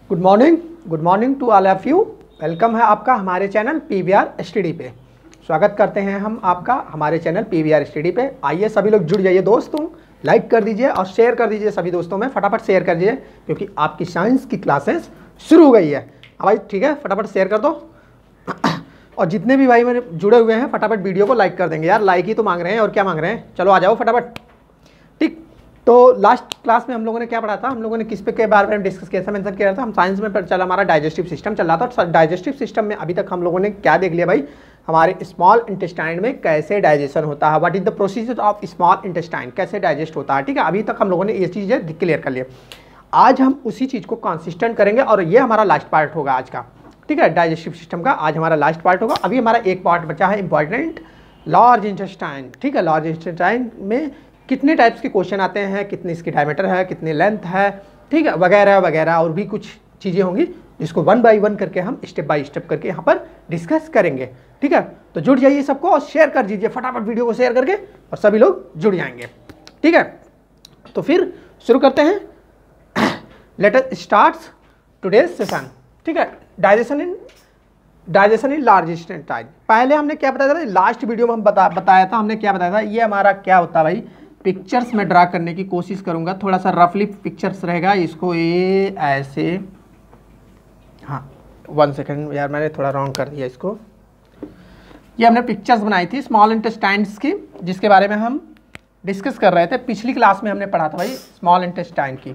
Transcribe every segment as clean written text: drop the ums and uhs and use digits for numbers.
Good morning to all of you. Welcome है आपका हमारे चैनल पीवीआर स्टडी पे। स्वागत करते हैं हम आपका हमारे चैनल पीवीआर स्टडी पे। आइए सभी लोग जुड़ जाइए दोस्तों, लाइक कर दीजिए और शेयर कर दीजिए सभी दोस्तों में, फटाफट शेयर कर दीजिए क्योंकि आपकी साइंस की क्लासेस शुरू हो गई है। भाई ठीक है, फटाफट शेयर कर दो और जितने भी भाई मेरे जुड़े हुए हैं फटाफट वीडियो को लाइक कर देंगे। यार लाइक ही तो मांग रहे हैं और क्या मांग रहे हैं, चलो आ जाओ फटाफट। ठीक, तो लास्ट क्लास में हम लोगों ने क्या पढ़ा था, हम लोगों ने किस पे के बारे में डिस्कस किया था, मेंशन किया था। हम साइंस में चला हमारा डाइजेस्टिव सिस्टम चल रहा था। डाइजेस्टिव सिस्टम में अभी तक हम लोगों ने क्या देख लिया भाई, हमारे स्मॉल इंटेस्टाइन में कैसे डाइजेशन होता है, what is the procedure of small intestine, कैसे डाइजेस्ट होता है। ठीक है, अभी तक हम लोगों ने ये चीज़ें क्लियर कर लिया। आज हम उसी चीज़ को कंसिस्टेंट करेंगे और ये हमारा लास्ट पार्ट होगा आज का। ठीक है, डाइजेस्टिव सिस्टम का आज हमारा लास्ट पार्ट होगा। अभी हमारा एक पार्ट बचा है इंपॉर्टेंट, लार्ज इंटेस्टाइन। ठीक है, लार्ज इंटेस्टाइन में कितने टाइप्स के क्वेश्चन आते हैं, कितनी इसकी डायमीटर है, कितनी लेंथ है, ठीक है, वगैरह वगैरह और भी कुछ चीज़ें होंगी जिसको वन बाय वन करके हम स्टेप बाय स्टेप करके यहाँ पर डिस्कस करेंगे। ठीक है, तो जुड़ जाइए सबको और शेयर कर दीजिए फटाफट वीडियो को शेयर करके और सभी लोग जुड़ जाएंगे। ठीक है, तो फिर शुरू करते हैं। Let us start today's session. ठीक है, डाइजेशन इन लार्ज इंटेस्टाइन। पहले हमने क्या बताया था, लास्ट वीडियो में हम बताया था, हमने क्या बताया था, ये हमारा क्या होता है भाई, पिक्चर्स में ड्रा करने की कोशिश करूंगा, थोड़ा सा रफली पिक्चर्स रहेगा। इसको ये ऐसे, हाँ 1 सेकेंड यार मैंने थोड़ा रॉन्ग कर दिया इसको। ये हमने पिक्चर्स बनाई थी स्मॉल इंटेस्टाइन्स की, जिसके बारे में हम डिस्कस कर रहे थे। पिछली क्लास में हमने पढ़ा था भाई स्मॉल इंटेस्टाइन की।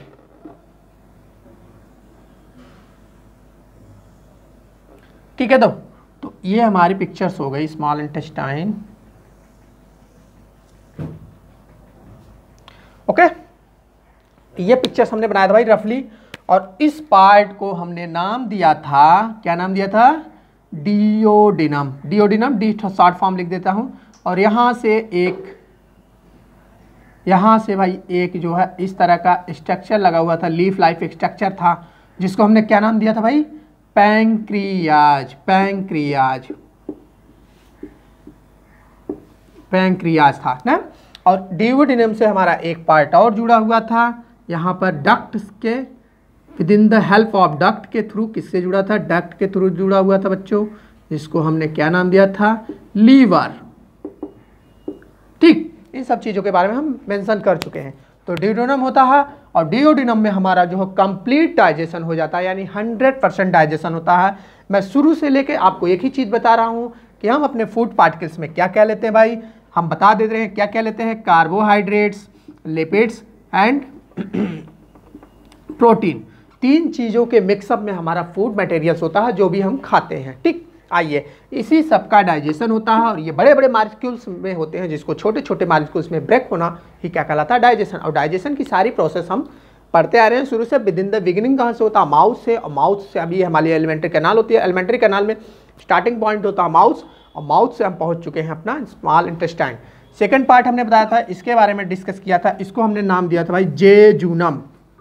ठीक है, तो ये हमारी पिक्चर्स हो गई स्मॉल इंटेस्टाइन। ओके, ये पिक्चर्स हमने बनाया था भाई रफली, और इस पार्ट को हमने नाम दिया था, क्या नाम दिया था, duodenum. Duodenum, D short form लिख देता हूं। और यहां से भाई एक जो है इस तरह का स्ट्रक्चर लगा हुआ था, लीफ लाइफ स्ट्रक्चर था, जिसको हमने क्या नाम दिया था भाई, पैंक्रियाज। पैंक्रियाज था ना। और डिओडिनम से हमारा एक पार्ट और जुड़ा हुआ था, यहाँ पर डक्ट के within the help of duct के थ्रू, किससे जुड़ा था, डक्ट के थ्रू जुड़ा हुआ था बच्चों, जिसको हमने क्या नाम दिया था, लीवर। ठीक, इन सब चीज़ों के बारे में हम मेंशन कर चुके हैं। तो डिओडिनम होता है और डिओडिनम में हमारा जो है कंप्लीट डाइजेशन हो जाता है, यानी 100% डाइजेशन होता है। मैं शुरू से लेके आपको एक ही चीज़ बता रहा हूँ कि हम अपने फूड पार्टिकल्स में क्या क्या लेते हैं भाई, हम बता दे रहे हैं क्या क्या लेते हैं, कार्बोहाइड्रेट्स, लिपिड्स एंड प्रोटीन। 3 चीज़ों के मिक्सअप में हमारा फूड मटेरियल्स होता है जो भी हम खाते हैं। ठीक, आइए इसी सब का डाइजेशन होता है और ये बड़े बड़े मालिक्यूल्स में होते हैं, जिसको छोटे छोटे मालिक्यूल्स में ब्रेक होना ही क्या कहलाता है, डाइजेशन। और डाइजेशन की सारी प्रोसेस हम पढ़ते आ रहे हैं शुरू से। विद इन द बिगिनिंग कहाँ से होता है, माउथ से, और माउथ से अभी हमारी एलिमेंट्री कैनाल होती है। एलिमेंट्री कैनाल में स्टार्टिंग पॉइंट होता है माउथ, और माउथ से हम पहुँच चुके हैं अपना स्मॉल इंटेस्टाइन। सेकेंड पार्ट हमने बताया था, इसके बारे में डिस्कस किया था, इसको हमने नाम दिया था भाई जेजुनम।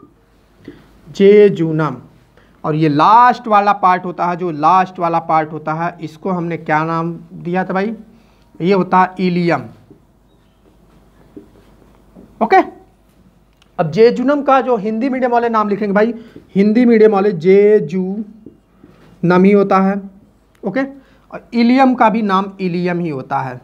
और ये लास्ट वाला पार्ट होता है, जो लास्ट वाला पार्ट होता है, इसको हमने क्या नाम दिया था भाई, ये होता है इलियम। ओके, अब जेजुनम का जो हिंदी मीडियम वाले नाम लिखेंगे भाई, हिंदी मीडियम वाले जेजुनम ही होता है। ओके, और इलियम का भी नाम इलियम ही होता है।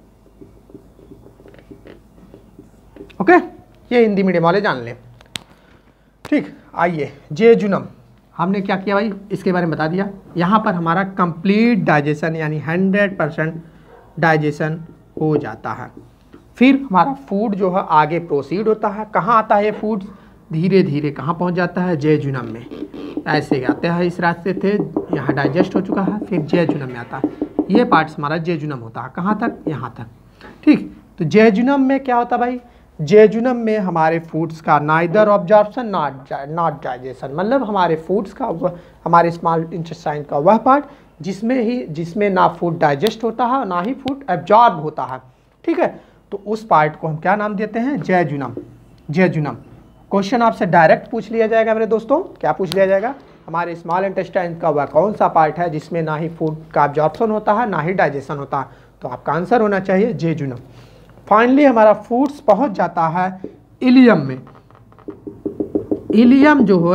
ओके, ये हिंदी मीडियम वाले जान लें। ठीक, आइए जेजुनम हमने क्या किया भाई, इसके बारे में बता दिया। यहाँ पर हमारा कंप्लीट डाइजेशन यानी 100% डाइजेशन हो जाता है। फिर हमारा फूड जो है आगे प्रोसीड होता है। कहाँ आता है ये फूड, धीरे धीरे कहाँ पहुँच जाता है, जेजुनम में। ऐसे आते हैं, इस रास्ते थे, यहाँ डाइजेस्ट हो चुका है, फिर जेजुनम में आता है। ये पार्ट्स हमारा जेजुनम होता है, कहाँ तक, यहाँ तक। ठीक, तो जेजुनम में क्या होता है भाई, जेजुनम में हमारे फूड्स का नाइदर ऑब्जॉर्प्शन नॉट डाइजेशन, मतलब हमारे फूड्स का हमारे स्मॉल इंटेस्टाइन का वह पार्ट जिसमें ना फूड डाइजेस्ट होता है ना ही फूड एब्जॉर्ब होता है। ठीक है, तो उस पार्ट को हम क्या नाम देते हैं, जेजुनम। क्वेश्चन आपसे डायरेक्ट पूछ लिया जाएगा मेरे दोस्तों, क्या पूछ लिया जाएगा, हमारे स्मॉल इंटेस्टाइन का वह कौन सा पार्ट है जिसमें ना ही फूड का एब्जॉर्प्शन होता है ना ही डाइजेशन होता है, तो आपका आंसर होना चाहिए जेजुनम। फाइनली हमारा फूड्स पहुंच जाता है इलियम में। इलियम जो है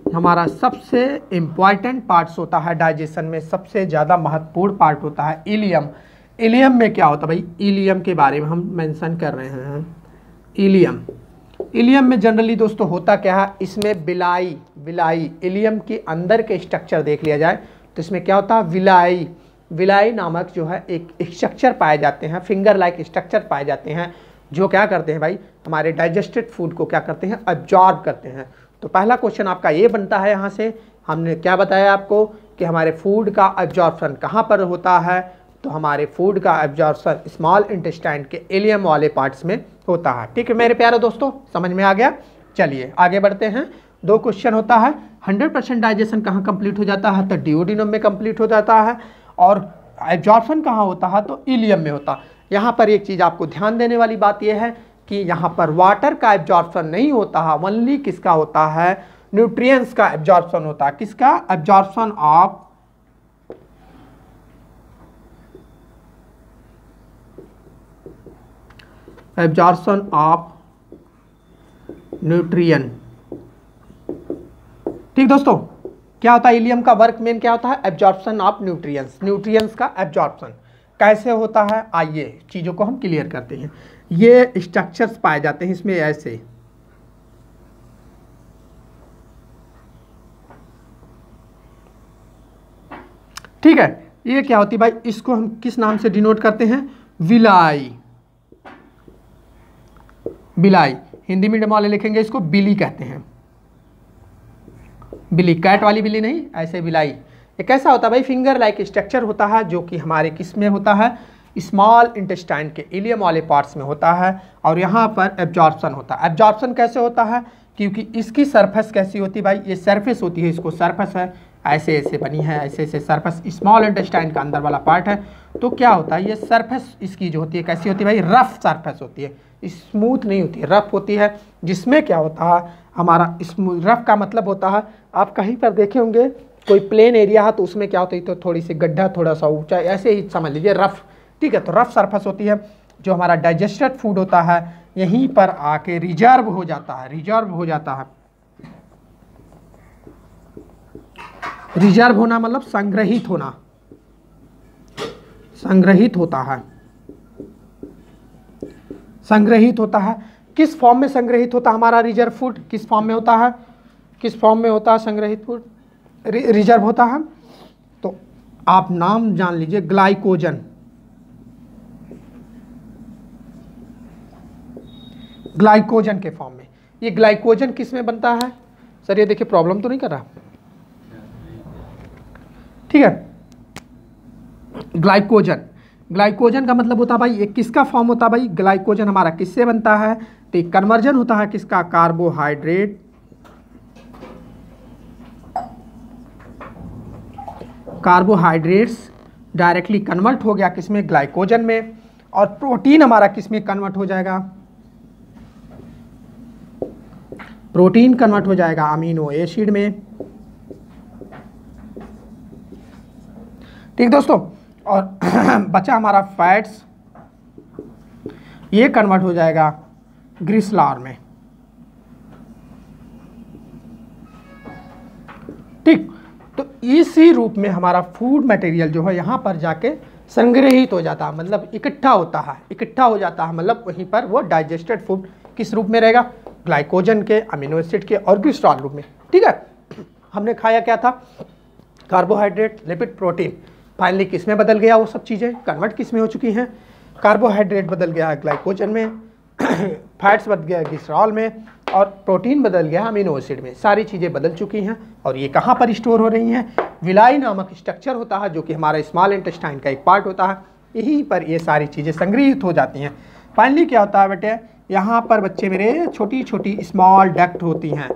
हमारा सबसे इम्पॉर्टेंट पार्ट्स होता है डाइजेशन में, सबसे ज़्यादा महत्वपूर्ण पार्ट होता है इलियम। इलियम में क्या होता है भाई, इलियम के बारे में हम मेंशन कर रहे हैं। इलियम, इलियम में जनरली दोस्तों होता क्या है, इसमें विलाई इलियम के अंदर के स्ट्रक्चर देख लिया जाए तो इसमें क्या होता है, विलाई नामक जो है एक स्ट्रक्चर पाए जाते हैं, फिंगर लाइक स्ट्रक्चर पाए जाते हैं, जो क्या करते हैं भाई, हमारे डाइजेस्टेड फूड को क्या करते हैं, अब्जॉर्ब करते हैं। तो पहला क्वेश्चन आपका ये बनता है, यहाँ से हमने क्या बताया आपको कि हमारे फूड का एब्जॉर्प्शन कहाँ पर होता है, तो हमारे फूड का एब्जॉर्प्शन स्मॉल इंटेस्टाइन के इलियम वाले पार्ट्स में होता है। ठीक है मेरे प्यारे दोस्तों, समझ में आ गया। चलिए आगे बढ़ते हैं। 2 क्वेश्चन होता है, 100% डाइजेशन कहाँ कंप्लीट हो जाता है, तो डिओडिनम में कंप्लीट हो जाता है, और एब्जॉर्प्शन कहाँ होता है, तो इलियम में होता है। यहाँ पर एक चीज़ आपको ध्यान देने वाली बात यह है कि यहाँ पर वाटर का एब्जॉर्प्शन नहीं होता है, ओनली किसका होता है, न्यूट्रिएंट्स का एब्जॉर्प्शन होता है। किसका, एब्जॉर्प्शन ऑफ न्यूट्रिएंट। ठीक दोस्तों, क्या होता है इलियम का वर्क मेन क्या होता है, एब्जॉर्प्शन ऑफ न्यूट्रिएंट्स का एब्जॉर्प्शन कैसे होता है, आइए चीज़ों को हम क्लियर करते हैं। ये स्ट्रक्चर्स पाए जाते हैं इसमें ऐसे, ठीक है। ये क्या होती है भाई, इसको हम किस नाम से डिनोट करते हैं, विलाई, हिंदी मीडियम वाले लिखेंगे इसको बिली कहते हैं, बिली, कैट वाली बिली नहीं, ऐसे विलाई। ये कैसा होता है भाई, फिंगर लाइक स्ट्रक्चर होता है, जो कि हमारे किस में होता है, स्मॉल इंटेस्टाइन के इलियम वाले पार्ट्स में होता है, और यहाँ पर एब्जॉर्प्शन होता है। एब्जॉर्प्शन कैसे होता है, क्योंकि इसकी सरफेस कैसी होती है भाई, ये सरफेस होती है, इसको सरफेस है, ऐसे ऐसे बनी है, ऐसे ऐसे सरफेस स्मॉल इंटेस्टाइन का अंदर वाला पार्ट है। तो क्या होता है, ये सरफेस इसकी जो होती है कैसी होती है भाई, रफ सरफेस होती है, स्मूथ नहीं होती है, रफ होती है, जिसमें क्या होता है हमारा स्मूथ, रफ का मतलब होता है, आप कहीं पर देखे होंगे कोई प्लेन एरिया है तो उसमें क्या होता है, तो थोड़ी सी गड्ढा, थोड़ा सा ऊंचा, ऐसे ही समझ लीजिए रफ। ठीक है, तो रफ सरफेस होती है, जो हमारा डाइजेस्टेड फूड होता है यहीं पर आके रिजर्व हो जाता है, रिजर्व होना मतलब संग्रहित होना, संग्रहित होता है। किस फॉर्म में संग्रहित होता है हमारा रिजर्व फूड, किस फॉर्म में होता है, संग्रहित फूड रिजर्व होता है, तो आप नाम जान लीजिए, ग्लाइकोजन के फॉर्म में। ये ग्लाइकोजन किस में बनता है सर, ये देखिए प्रॉब्लम तो नहीं कर रहा, ठीक है। ग्लाइकोजन का मतलब होता है भाई, ये किसका फॉर्म होता है भाई, ग्लाइकोजन हमारा किससे बनता है, तो एक कन्वर्जन होता है किसका, कार्बोहाइड्रेट्स डायरेक्टली कन्वर्ट हो गया किसमें, ग्लाइकोजन में, और प्रोटीन हमारा किसमें कन्वर्ट हो जाएगा, अमीनो एसिड में। ठीक दोस्तों, और बचा हमारा फैट्स, ये कन्वर्ट हो जाएगा ग्लिसरॉल में। ठीक, तो इसी रूप में हमारा फूड मटेरियल जो है यहाँ पर जाके संग्रहित हो जाता है, मतलब इकट्ठा हो जाता है, मतलब वहीं पर वो डाइजेस्टेड फूड किस रूप में रहेगा, ग्लाइकोजन के, अमीनो एसिड के और ग्लिसरॉल रूप में। ठीक है, हमने खाया क्या था, कार्बोहाइड्रेट, लिपिड, प्रोटीन, फाइनली किस में बदल गया, वो सब चीज़ें कन्वर्ट किस में हो चुकी हैं, कार्बोहाइड्रेट बदल गया है ग्लाइकोजन में, फैट्स बदल गया ग्लिसरॉल में, और प्रोटीन बदल गया अमीनो एसिड में। सारी चीज़ें बदल चुकी हैं, और ये कहाँ पर स्टोर हो रही हैं, विलाई नामक स्ट्रक्चर होता है, जो कि हमारा स्मॉल इंटेस्टाइन का एक पार्ट होता है, यहीं पर ये सारी चीज़ें संग्रहित हो जाती हैं। फाइनली क्या होता है बेटे, यहाँ पर बच्चे मेरे छोटी छोटी स्मॉल डक्ट होती हैं,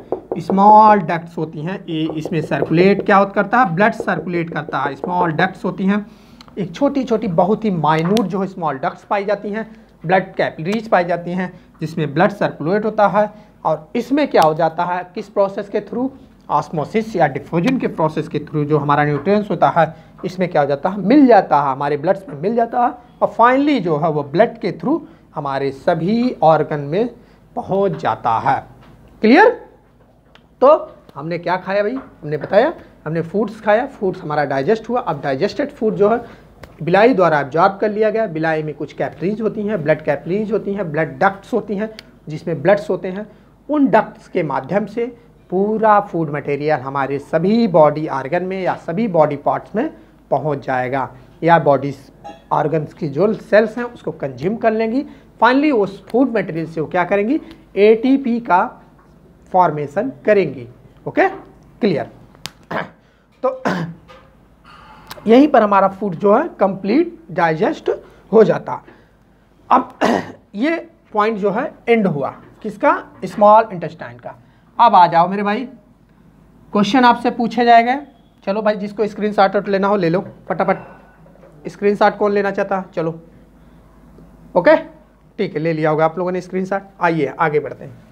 ये इसमें सर्कुलेट क्या करता है, ब्लड सर्कुलेट करता है, स्मॉल डक्ट्स होती हैं, एक छोटी छोटी बहुत ही माइन्यूट जो है स्मॉल डक्ट्स पाई जाती हैं, ब्लड कैपिलरीज पाई जाती हैं, जिसमें ब्लड सर्कुलेट होता है, और इसमें क्या हो जाता है, किस प्रोसेस के थ्रू, ऑस्मोसिस या डिफ्यूजन के प्रोसेस के थ्रू जो हमारा न्यूट्रिएंट्स होता है, इसमें क्या हो जाता है, मिल जाता है, हमारे ब्लड्स में मिल जाता है, और फाइनली जो है वो ब्लड के थ्रू हमारे सभी ऑर्गन में पहुंच जाता है। क्लियर? तो हमने क्या खाया भाई, हमने बताया हमने फूड्स खाया, फूड्स हमारा डाइजेस्ट हुआ। अब डाइजेस्टेड फूड जो है बिलाई द्वारा एब्जॉर्ब कर लिया गया। बिलाई में कुछ कैपिलरीज होती हैं, ब्लड कैपिलरीज होती हैं, ब्लड डक्ट्स होती हैं जिसमें ब्लड्स होते हैं। उन डक्ट्स के माध्यम से पूरा फूड मटेरियल हमारे सभी बॉडी आर्गन में या सभी बॉडी पार्ट्स में पहुंच जाएगा, या बॉडी ऑर्गन्स की जो सेल्स हैं उसको कंज्यूम कर लेंगी। फाइनली उस फूड मटेरियल से वो क्या करेंगी, एटीपी का फॉर्मेशन करेंगी। Okay, clear. तो यहीं पर हमारा फूड जो है कंप्लीट डाइजेस्ट हो जाता। अब ये पॉइंट जो है एंड हुआ किसका, स्मॉल इंटेस्टाइन का। अब आ जाओ मेरे भाई, क्वेश्चन आपसे पूछे जाएंगे। चलो भाई, जिसको स्क्रीनशॉट लेना हो ले लो फटाफट। स्क्रीनशॉट कौन लेना चाहता, चलो ओके ठीक है, ले लिया होगा आप लोगों ने स्क्रीनशॉट। आइए आगे बढ़ते हैं।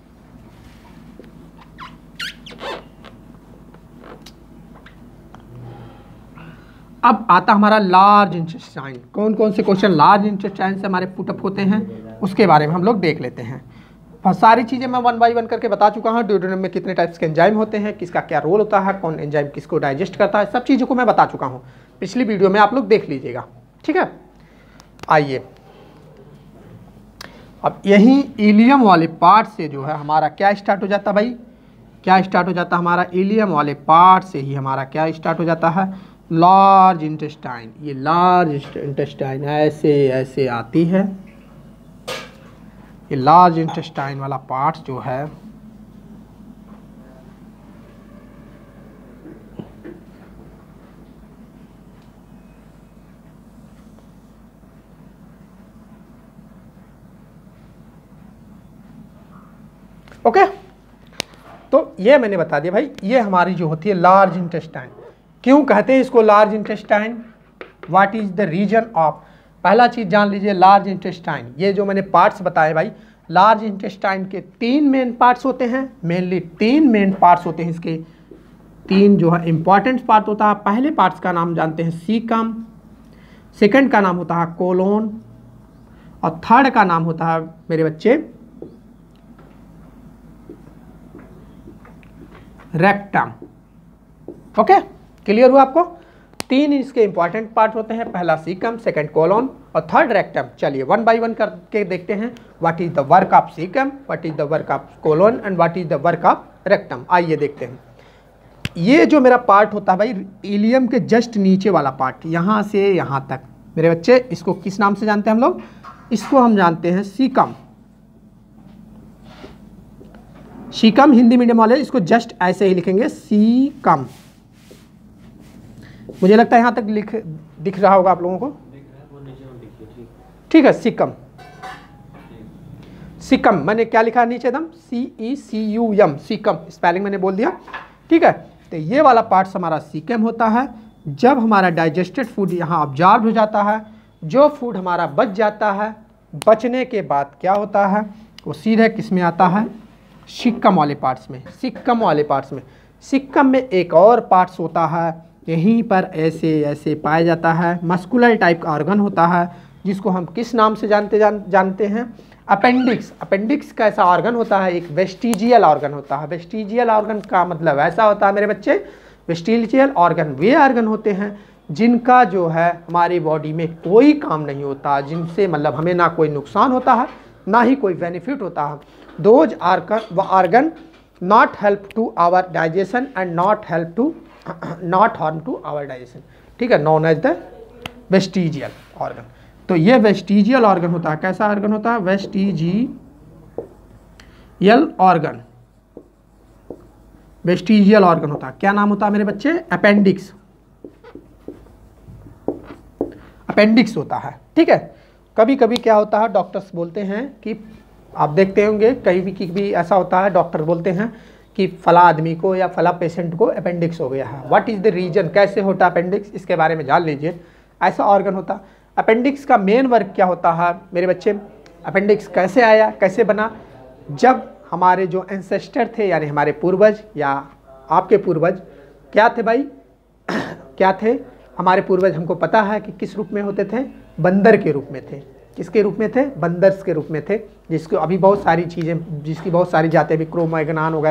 अब आता हमारा लार्ज इंटेस्टाइन। कौन कौन से क्वेश्चन लार्ज इंटेस्टाइन से हमारे पुटअप होते हैं उसके बारे में हम लोग देख लेते हैं। सारी चीज़ें मैं 1 बाय 1 करके बता चुका हूँ। ड्यूडेनम में कितने टाइप्स के एंजाइम होते हैं, किसका क्या रोल होता है, कौन एंजाइम किसको डाइजेस्ट करता है, सब चीज़ों को मैं बता चुका हूँ। पिछली वीडियो में आप लोग देख लीजिएगा, ठीक है। आइए, अब यही इलियम वाले पार्ट से जो है हमारा क्या स्टार्ट हो जाता है भाई, क्या स्टार्ट हो जाता है हमारा, इलियम वाले पार्ट से ही हमारा क्या स्टार्ट हो जाता है, लार्ज इंटेस्टाइन। ये लार्ज इंटेस्टाइन ऐसे ऐसे आती है। ये लार्ज इंटेस्टाइन वाला पार्ट जो है ओके, तो ये मैंने बता दिया भाई, ये हमारी जो होती है लार्ज इंटेस्टाइन। क्यों कहते हैं इसको large intestine, what is the reason of. पहला चीज जान लीजिए, लार्ज इंटेस्टाइन, ये जो मैंने पार्ट्स बताए भाई, लार्ज इंटेस्टाइन के 3 मेन पार्ट्स होते हैं। मेनली 3 मेन पार्ट्स होते हैं इसके, 3 जो है इंपॉर्टेंट पार्ट होता है। पहले पार्ट्स का नाम जानते हैं सीकम, सेकंड का नाम होता है कोलोन, और थर्ड का नाम होता है मेरे बच्चे रेक्टम। ओके, क्लियर हुआ आपको। 3 इसके इंपॉर्टेंट पार्ट होते हैं, पहला सीकम, सेकंड कोलोन और थर्ड रेक्टम। चलिए 1 बाय 1 करके देखते हैं। What is the work of caecum, what is the work of colon and what is the work of rectum. आइए देखते हैं। ये जो मेरा पार्ट होता है भाई, इलियम के जस्ट नीचे वाला पार्ट, यहाँ से यहाँ तक मेरे बच्चे, इसको किस नाम से जानते हैं हम लोग, इसको हम जानते हैं सीकम। सीकम हिंदी मीडियम वाले इसको जस्ट ऐसे ही लिखेंगे, सीकम। मुझे लगता है यहाँ तक दिख रहा होगा आप लोगों को, ठीक है। सीकम, सीकम मैंने क्या लिखा है नीचे एकदम, CECUM, सीकम स्पेलिंग मैंने बोल दिया, ठीक है। तो ये वाला पार्ट हमारा सीकम होता है। जब हमारा डाइजेस्टेड फूड यहाँ ऑब्जॉर्ब हो जाता है, जो फूड हमारा बच जाता है, बचने के बाद क्या होता है, वो सीधे किस में आता है, सिक्कम वाले पार्ट्स में। सिक्कम वाले पार्ट्स में, सिक्कम में एक और पार्ट्स होता है, यहीं पर ऐसे ऐसे पाया जाता है। मस्कुलर टाइप का ऑर्गन होता है जिसको हम किस नाम से जानते हैं, अपेंडिक्स। अपेंडिक्स का ऐसा ऑर्गन होता है, एक वेस्टिजियल ऑर्गन होता है। वेस्टिजियल ऑर्गन का मतलब ऐसा होता है मेरे बच्चे, वेस्टिजियल ऑर्गन वे ऑर्गन होते हैं जिनका जो है हमारी बॉडी में कोई काम नहीं होता, जिनसे मतलब हमें ना कोई नुकसान होता है ना ही कोई बेनिफिट होता है। Those organ not help to our digestion and not harm to our digestion, ठीक है, known as the vestigial organ. तो ये वेस्टिजियल ऑर्गन होता है, कैसा ऑर्गन होता है, वेस्टिजियल ऑर्गन। वेस्टिजियल ऑर्गन होता है, क्या नाम होता है मेरे बच्चे, अपेंडिक्स। अपेंडिक्स होता है, ठीक है। कभी कभी क्या होता है, डॉक्टर्स बोलते हैं कि आप देखते होंगे कहीं भी ऐसा होता है, डॉक्टर बोलते हैं कि फला आदमी को या फला पेशेंट को अपेंडिक्स हो गया है। व्हाट इज़ द रीजन, कैसे होता है अपेंडिक्स, इसके बारे में जान लीजिए। ऐसा ऑर्गन होता है। अपेंडिक्स का मेन वर्क क्या होता है मेरे बच्चे, अपेंडिक्स कैसे आया, कैसे बना, जब हमारे जो एंसेस्टर थे यानी हमारे पूर्वज या आपके पूर्वज क्या थे भाई, क्या थे हमारे पूर्वज, हमको पता है कि किस रूप में होते थे, बंदर के रूप में थे। किसके रूप में थे, बंदर्स के रूप में थे, जिसको अभी बहुत सारी चीज़ें, जिसकी बहुत सारी जातें भी क्रोमैग्नान वगैरह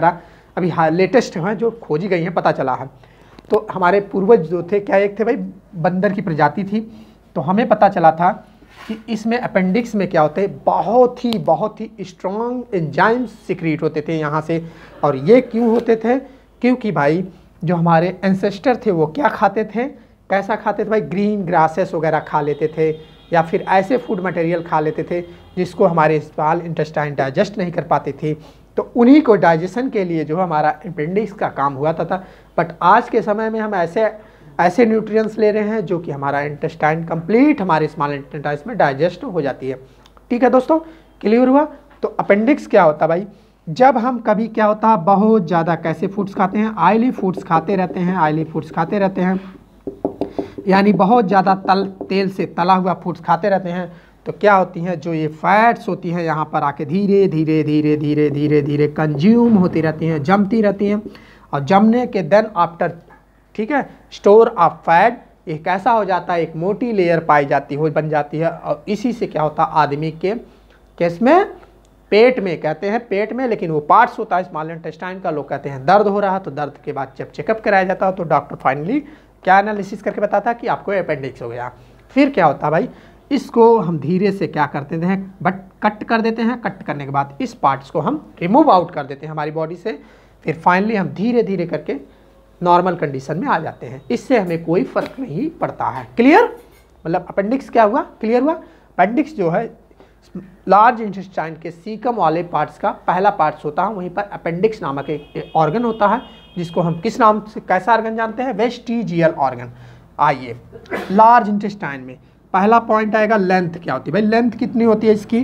अभी लेटेस्ट हैं जो खोजी गई हैं, पता चला है। तो हमारे पूर्वज जो थे क्या, एक थे भाई बंदर की प्रजाति थी, तो हमें पता चला था कि इसमें अपेंडिक्स में क्या होते हैं, बहुत ही स्ट्रॉन्ग एंजाइम्स सिक्रीट होते थे यहाँ से। और ये क्यों होते थे, क्योंकि भाई जो हमारे एंसेस्टर थे वो क्या खाते थे, कैसा खाते थे भाई, ग्रीन ग्रासेस वगैरह खा लेते थे, या फिर ऐसे फूड मटेरियल खा लेते थे जिसको हमारे स्मॉल इंटेस्टाइन डाइजेस्ट नहीं कर पाते थे। तो उन्हीं को डाइजेशन के लिए जो हमारा अपेंडिक्स का काम हुआ था। बट आज के समय में हम ऐसे न्यूट्रिएंट्स ले रहे हैं जो कि हमारा इंटेस्टाइन कंप्लीट हमारे स्मॉल इंटेस्टाइन में डाइजेस्ट हो जाती है। ठीक है दोस्तों, क्लियर हुआ। तो अपेंडिक्स क्या होता है भाई, जब हम कभी क्या होता है बहुत ज़्यादा कैसे फूड्स खाते हैं, ऑयली फूड्स खाते रहते हैं, ऑयली फूड्स खाते रहते हैं, यानी बहुत ज़्यादा तेल से तला हुआ फूड्स खाते रहते हैं, तो क्या होती हैं, जो ये फैट्स होती हैं यहाँ पर आके धीरे धीरे धीरे धीरे धीरे धीरे कंज्यूम होती रहती हैं, जमती रहती हैं। और जमने के देन आफ्टर, ठीक है, स्टोर ऑफ फैट एक ऐसा हो जाता है, एक मोटी लेयर पाई जाती हो बन जाती है। और इसी से क्या होता है, आदमी के केस में पेट में, कहते हैं पेट में, लेकिन वो पार्ट्स होता है स्मॉल इंटेस्टाइन का। लोग कहते हैं दर्द हो रहा है, तो दर्द के बाद जब चेकअप कराया जाता है तो डॉक्टर फाइनली क्या एनालिसिस करके बताता है कि आपको अपेंडिक्स हो गया। फिर क्या होता है भाई, इसको हम धीरे से क्या करते हैं, बट कट कर देते हैं। कट करने के बाद इस पार्ट्स को हम रिमूव आउट कर देते हैं हमारी बॉडी से। फिर फाइनली हम धीरे धीरे करके नॉर्मल कंडीशन में आ जाते हैं। इससे हमें कोई फर्क नहीं पड़ता है। क्लियर, मतलब अपेंडिक्स क्या हुआ, क्लियर हुआ। अपेंडिक्स जो है लार्ज इंटेस्टाइन के सीकम वाले पार्ट्स का पहला पार्ट्स होता है। वहीं पर अपेंडिक्स नामक एक ऑर्गन होता है, जिसको हम किस नाम से, कैसा ऑर्गन जानते हैं, वेस्टिजियल ऑर्गन। आइए, लार्ज इंटेस्टाइन में पहला पॉइंट आएगा लेंथ क्या होती है भाई। लेंथ कितनी होती है इसकी,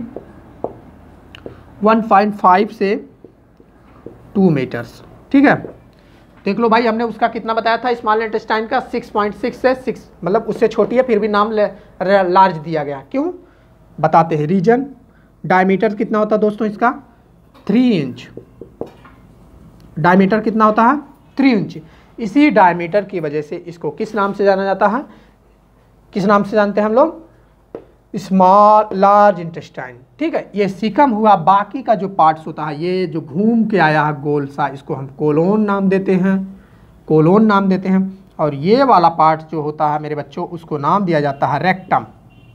1.5 से 2 मीटर्स। ठीक है, देख लो भाई, हमने उसका कितना बताया था स्मॉल इंटेस्टाइन का, 6.6 से 6, मतलब उससे छोटी है, फिर भी नाम लार्ज दिया गया। क्यों बताते हैं, रीजन। डायमीटर कितना होता है दोस्तों इसका, 3 इंच। डायमीटर कितना होता है, 3 इंच। इसी डायमीटर की वजह से इसको किस नाम से जाना जाता है, किस नाम से जानते हैं हम लोग, स्मॉल लार्ज इंटेस्टाइन। ठीक है, ये सीकम हुआ। बाकी का जो पार्ट्स होता है, ये जो घूम के आया है गोल सा, इसको हम कोलोन नाम देते हैं, कोलोन नाम देते हैं। और ये वाला पार्ट जो होता है मेरे बच्चों, उसको नाम दिया जाता है रेक्टम।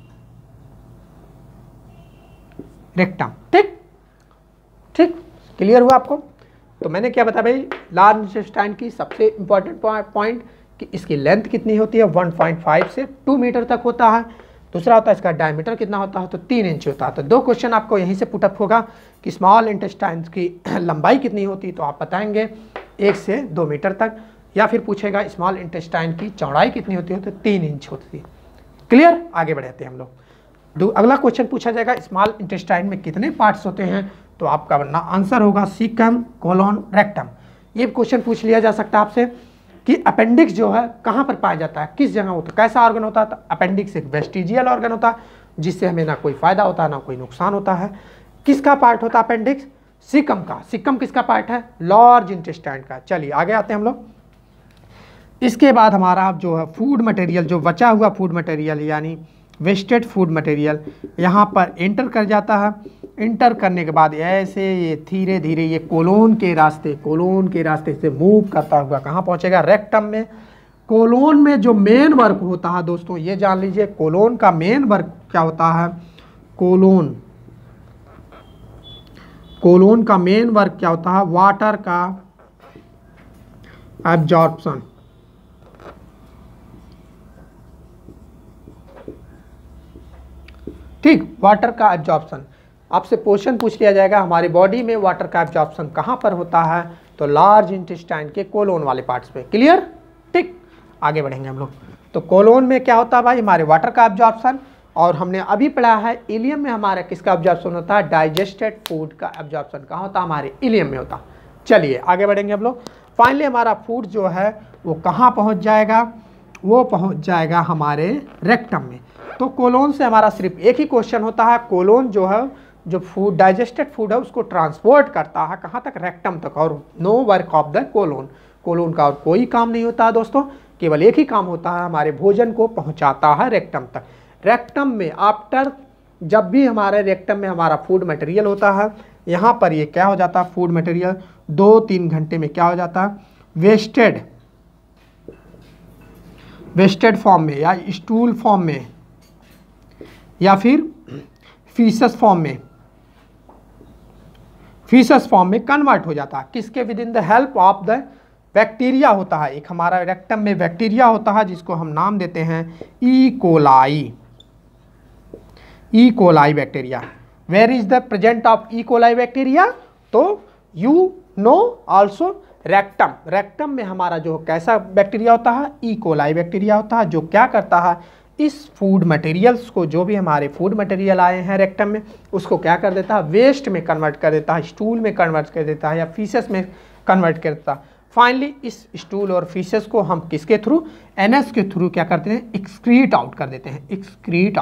रेक्टम, ठीक ठीक, क्लियर हुआ आपको। तो मैंने क्या बताया भाई, लार्ज इंटेस्टाइन की सबसे इंपॉर्टेंट पॉइंट कि इसकी लेंथ कितनी होती है, 1.5 से 2 मीटर तक होता है। दूसरा होता है इसका डायमीटर कितना होता है, तो 3 इंच होता है। तो 2 क्वेश्चन आपको यहीं से पुटअप होगा कि स्मॉल इंटेस्टाइन की लंबाई कितनी होती है, तो आप बताएंगे 1 से 2 मीटर तक। या फिर पूछेगा स्मॉल इंटेस्टाइन की चौड़ाई कितनी होती है, तो 3 इंच होती है। क्लियर, आगे बढ़ते हैं हम लोग। अगला क्वेश्चन पूछा जाएगा, स्मॉल इंटेस्टाइन में कितने पार्ट्स होते हैं, तो आपका आंसर होगा सीकम कोलोन रेक्टम। ये क्वेश्चन पूछ लिया जा सकता है आपसे कि अपेंडिक्स जो है कहाँ पर पाया जाता है, किस जगह होता है, कैसा ऑर्गन होता है। तो अपेंडिक्स एक वेस्टिजियल ऑर्गन होता है, जिससे हमें ना कोई फायदा होता है ना कोई नुकसान होता है। किसका पार्ट होता है अपेंडिक्स, सीकम का। सीकम किसका पार्ट है, लार्ज इंटेस्टाइन का। चलिए आगे आते हैं हम लोग। इसके बाद हमारा जो है फूड मटेरियल, जो बचा हुआ फूड मटेरियल यानी वेस्टेड फूड मटेरियल यहाँ पर एंटर कर जाता है। एंटर करने के बाद ऐसे ये धीरे धीरे ये कोलोन के रास्ते से मूव करता हुआ कहाँ पहुँचेगा, रेक्टम में। कोलोन में जो मेन वर्क होता है दोस्तों, ये जान लीजिए, कोलोन का मेन वर्क क्या होता है, कोलोन का मेन वर्क क्या होता है, वाटर का एब्जॉर्प्शन। ठीक, वाटर का एब्जॉर्प्शन। आपसे क्वेश्चन पूछ लिया जाएगा हमारी बॉडी में वाटर का एब्जॉर्प्शन कहाँ पर होता है, तो लार्ज इंटेस्टाइन के कोलोन वाले पार्ट्स पे। क्लियर, ठीक, आगे बढ़ेंगे हम लोग। तो कोलोन में क्या होता है भाई, हमारे वाटर का एब्जॉर्प्शन। और हमने अभी पढ़ा है इलियम में हमारा किसका एब्जॉर्प्शन होता है, डाइजेस्टेड फूड का एब्जॉर्प्शन कहाँ होता है, हमारे इलियम में होता। चलिए आगे बढ़ेंगे हम लोग। फाइनली हमारा फूड जो है वो कहाँ पहुँच जाएगा, वो पहुँच जाएगा हमारे रेक्टम में। तो कोलोन से हमारा सिर्फ एक ही क्वेश्चन होता है, कोलोन जो है, जो फूड डाइजेस्टेड फूड है उसको ट्रांसपोर्ट करता है कहाँ तक, रेक्टम तक। और no work of the colon, colon का और कोई काम नहीं होता है दोस्तों, केवल एक ही काम होता है, हमारे भोजन को पहुँचाता है रेक्टम तक। रेक्टम में आफ्टर, जब भी हमारे रेक्टम में हमारा फूड मटेरियल होता है, यहाँ पर ये क्या हो जाता है, फूड मटेरियल 2-3 घंटे में क्या हो जाता है, वेस्टेड फॉर्म में या स्टूल फॉर्म में या फिर फीसस फॉर्म में कन्वर्ट हो जाता है। किसके, within the help of the bacteria होता है। एक हमारा रेक्टम में बैक्टीरिया होता है जिसको हम नाम देते हैं E coli bacteria. Where is the present of E coli bacteria, तो यू नो आल्सो रेक्टम में हमारा जो कैसा बैक्टीरिया होता है, ई कोलाई बैक्टीरिया होता है, जो क्या करता है, इस फूड मटेरियल्स को, जो भी हमारे फूड मटेरियल आए हैं रेक्टम में, उसको क्या कर देता है, वेस्ट में कन्वर्ट कर देता है, स्टूल में कन्वर्ट कर देता है या फीसेस में कन्वर्ट कर देता है। फाइनली इस स्टूल और फीसेस को हम किसके थ्रू, एनएस के थ्रू क्या करते हैं, एक्सक्रीट आउट कर देते हैं, एक्सक्रीट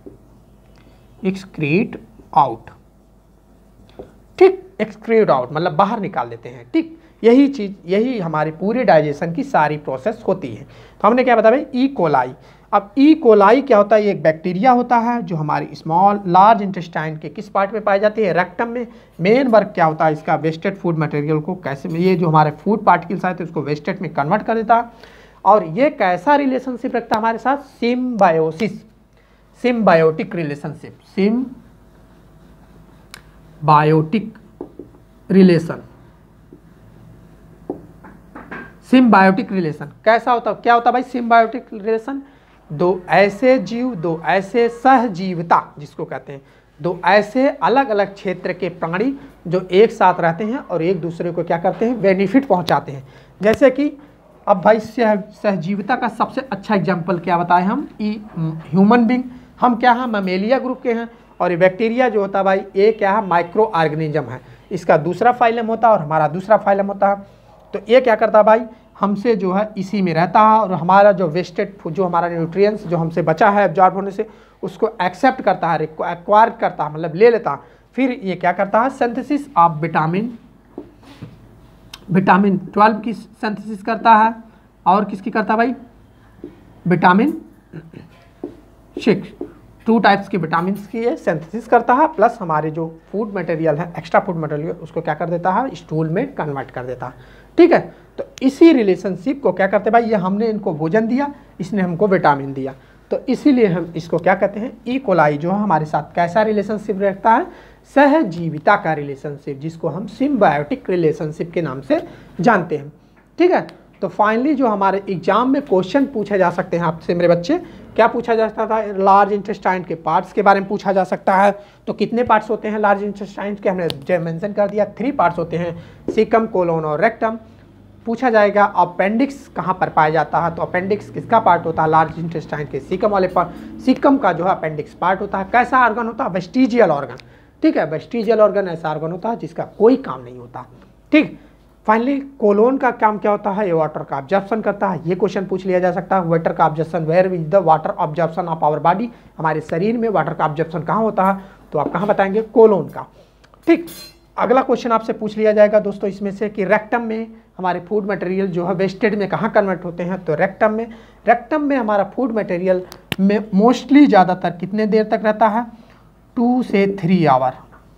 आउट, ठीक, एक्सक्रीट आउट मतलब बाहर निकाल देते हैं, ठीक। यही चीज़, यही हमारी पूरे डाइजेशन की सारी प्रोसेस होती है। तो हमने क्या बताया भाई, ई कोलाई। अब ई कोलाई क्या होता है, ये एक बैक्टीरिया होता है जो हमारी लार्ज इंटेस्टाइन के किस पार्ट में पाई जाती है, रेक्टम में। मेन वर्क क्या होता है इसका, वेस्टेड फूड मटेरियल को कैसे, ये जो हमारे फूड पार्टिकल्स आए थे उसको वेस्टेड में कन्वर्ट कर देता है। और ये कैसा रिलेशनशिप रखता है हमारे साथ, सिम्बायोटिक रिलेशन कैसा होता है, क्या होता है भाई सिम्बायोटिक रिलेशन, दो ऐसे जीव, दो ऐसे सहजीवता जिसको कहते हैं, दो ऐसे अलग अलग क्षेत्र के प्राणी जो एक साथ रहते हैं और एक दूसरे को क्या करते हैं, बेनिफिट पहुंचाते हैं। जैसे कि अब भाई सहजीवता का सबसे अच्छा एग्जांपल क्या बताएं हम, ह्यूमन बींग, हम क्या हैं, ममेलिया ग्रुप के हैं। और ये बैक्टीरिया जो होता है भाई, ये क्या है, माइक्रो ऑर्गेनिज्म है। इसका दूसरा फाइलम होता है और हमारा दूसरा फाइलम होता है। तो ये क्या करता है भाई, हमसे जो है इसी में रहता है और हमारा जो वेस्टेड, जो हमारा न्यूट्रिएंट्स जो हमसे बचा है एब्जॉर्ब होने से, उसको एक्सेप्ट करता है, एक्वायर करता है, मतलब ले लेता है। फिर ये क्या करता है, सिंथेसिस ऑफ विटामिन 12 की सिंथेसिस करता है। और किसकी करता है भाई, विटामिन 6, 2 टाइप्स के विटामिन की ये सिंथेसिस करता है। प्लस हमारे जो फूड मटेरियल है, एक्स्ट्रा फूड मटेरियल, उसको क्या कर देता है, स्टूल में कन्वर्ट कर देता है, ठीक है। तो इसी रिलेशनशिप को क्या करते हैं भाई, ये हमने इनको भोजन दिया, इसने हमको विटामिन दिया, तो इसीलिए हम इसको क्या कहते हैं, ई कोलाई जो है हमारे साथ कैसा रिलेशनशिप रखता है, सहजीविता का रिलेशनशिप, जिसको हम सिम्बायोटिक रिलेशनशिप के नाम से जानते हैं, ठीक है। तो फाइनली जो हमारे एग्जाम में क्वेश्चन पूछे जा सकते हैं आपसे मेरे बच्चे, क्या पूछा जा सकता था, लार्ज इंटेस्टाइन के पार्ट्स के बारे में पूछा जा सकता है। तो कितने पार्ट्स होते हैं लार्ज इंटेस्टाइन के, हमने मेंशन कर दिया, 3 पार्ट्स होते हैं, सीकम, कोलोन और रेक्टम। पूछा जाएगा अपेंडिक्स कहाँ पर पाया जाता है, तो अपेंडिक्स किसका पार्ट होता है, लार्ज इंटेस्टाइन के सीकम वाले पार्ट, सीकम का जो है अपेंडिक्स पार्ट होता है। कैसा ऑर्गन होता है, वेस्टिजियल ऑर्गन, ठीक है। वेस्टिजियल ऑर्गन ऐसा ऑर्गन होता है जिसका कोई काम नहीं होता, ठीक। फाइनली कोलोन का काम क्या होता है, ये वाटर का ऑब्जर्प्शन करता है। ये क्वेश्चन पूछ लिया जा सकता है, वाटर का absorption, where is the water absorption of our body, हमारे शरीर में वाटर का ऑब्जर्प्शन कहाँ होता है, तो आप कहाँ बताएंगे, कोलोन का, ठीक। अगला क्वेश्चन आपसे पूछ लिया जाएगा दोस्तों इसमें से कि रेक्टम में हमारे फूड मटेरियल जो है वेस्टेड में कहाँ कन्वर्ट होते हैं, तो रेक्टम में हमारा फूड मटेरियल में मोस्टली ज़्यादातर कितने देर तक रहता है, 2 से 3 आवर,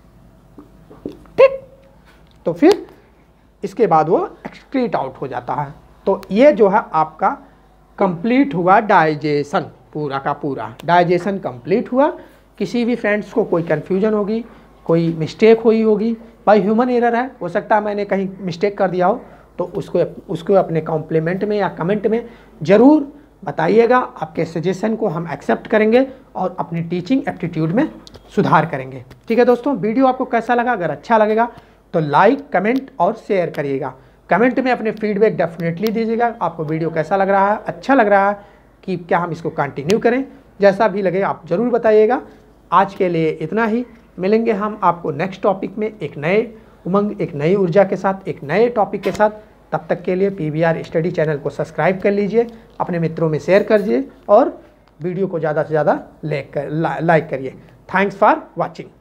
ठीक। तो फिर इसके बाद वो एक्सक्रीट आउट हो जाता है। तो ये जो है आपका कंप्लीट हुआ डाइजेशन, पूरा का पूरा डाइजेशन कंप्लीट हुआ। किसी भी फ्रेंड्स को कोई कन्फ्यूजन होगी, कोई मिस्टेक हुई होगी, भाई ह्यूमन एरर है, हो सकता है मैंने कहीं मिस्टेक कर दिया हो, तो उसको अपने कॉम्प्लीमेंट में या कमेंट में ज़रूर बताइएगा। आपके सजेशन को हम एक्सेप्ट करेंगे और अपनी टीचिंग एप्टीट्यूड में सुधार करेंगे, ठीक है दोस्तों। वीडियो आपको कैसा लगा, अगर अच्छा लगेगा तो लाइक, कमेंट और शेयर करिएगा। कमेंट में अपने फीडबैक डेफिनेटली दीजिएगा, आपको वीडियो कैसा लग रहा है, अच्छा लग रहा है कि क्या हम इसको कंटिन्यू करें, जैसा भी लगे आप ज़रूर बताइएगा। आज के लिए इतना ही, मिलेंगे हम आपको नेक्स्ट टॉपिक में एक नए उमंग, एक नई ऊर्जा के साथ, एक नए टॉपिक के साथ। तब तक के लिए PVR स्टडी चैनल को सब्सक्राइब कर लीजिए, अपने मित्रों में शेयर करिए और वीडियो को ज़्यादा से ज़्यादा लाइक करिए। Thanks for watching.